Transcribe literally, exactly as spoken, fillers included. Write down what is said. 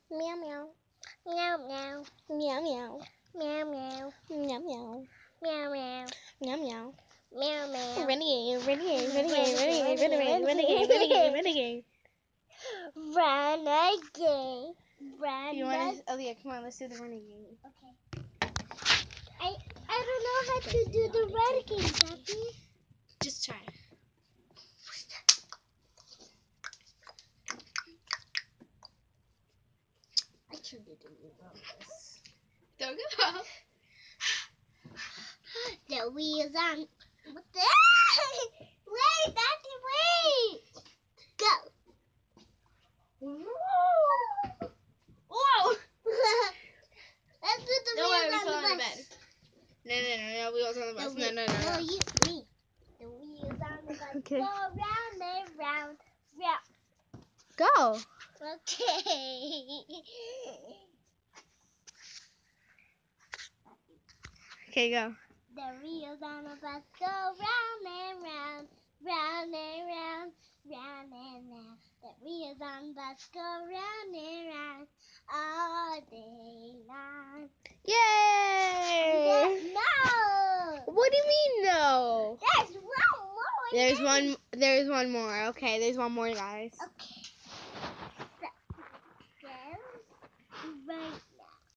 Meow meow. Meow meow. Meow meow. Meow meow. Meow meow. Meow meow. Meow meow. Meow meow. Renegade, renegade, renegade, renegade, renegade, renegade, renegade, renegade. Renegade. Renegade. You want to? Oh yeah, come on, let's do the renegade. Okay. I I don't know how to do the renegade, Daddy. Just try. I should do this. Don't go up. The wheels on. What the? Wait, Daddy, wait. Go. Whoa! Let's do the Don't worry, we wheels fell on on the the bus. bed. No, no, no, no, wheels on the bus. The No, wheel- no, no, No, no. you, me. The wheels on the bus Okay. go round and round, round. Go. Okay. Okay, go. The wheels on the bus go round and round, round and round, round and round. The wheels on the bus go round and round all day long. Yay! No! What do you mean no? There's one more. There's one. There's one more. Okay, there's one more, guys. Okay.